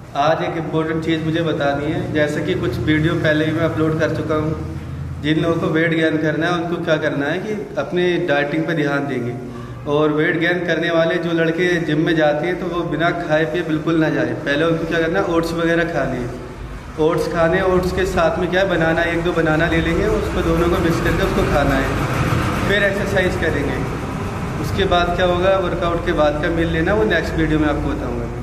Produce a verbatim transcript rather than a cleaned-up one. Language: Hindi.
आज एक इम्पोर्टेंट चीज़ मुझे बतानी है। जैसे कि कुछ वीडियो पहले भी मैं अपलोड कर चुका हूँ। जिन लोगों को वेट गेन करना है उनको क्या करना है कि अपनी डाइटिंग पर ध्यान देंगे। और वेट गेन करने वाले जो लड़के जिम में जाते हैं तो वो बिना खाए पिए बिल्कुल ना जाए। पहले उनको क्या करना है, ओट्स वगैरह खाने ओट्स खाने ओट्स के साथ में क्या है, बनाना, एक दो बनाना ले लेंगे, उसको दोनों को मिक्स करके उसको खाना है। फिर एक्सरसाइज करेंगे। उसके बाद क्या होगा, वर्कआउट के बाद का मील लेना वो नेक्स्ट वीडियो में आपको बताऊँगा।